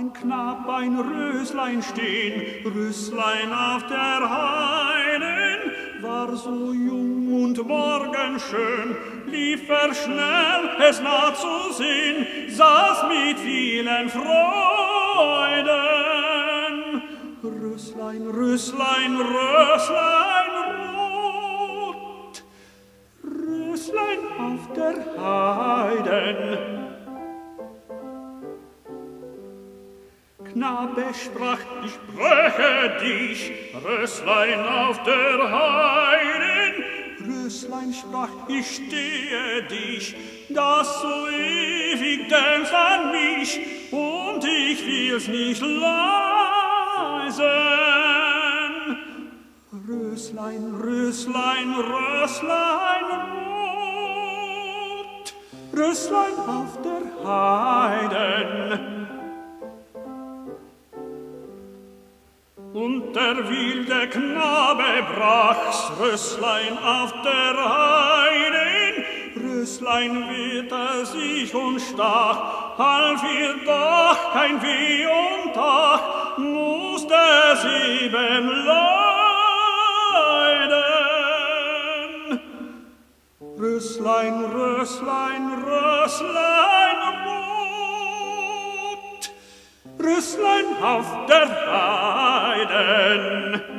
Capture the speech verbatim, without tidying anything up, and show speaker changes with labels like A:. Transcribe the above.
A: ein Knab, ein Röslein stehn, Röslein auf der Heiden, war so jung und morgenschön, lief er schnell, es nah zu sehn, saß mit vielen Freuden. Röslein, Röslein, Röslein rot, Röslein auf der Heiden. Knabe sprach, ich bräche dich, Röslein auf der Heiden. Röslein sprach, ich stehe dich, dass du ewig denkst an mich, und ich will's nicht leisen. Röslein, Röslein, Röslein rot, Röslein auf der Heiden. Und der wilde Knabe brach's Röslein auf der Heiden. Röslein wehrte sich und stach, half ihr doch kein Weh und Tag, musste sie eben leiden. Röslein, Röslein, Röslein rot, Röslein auf der Heiden.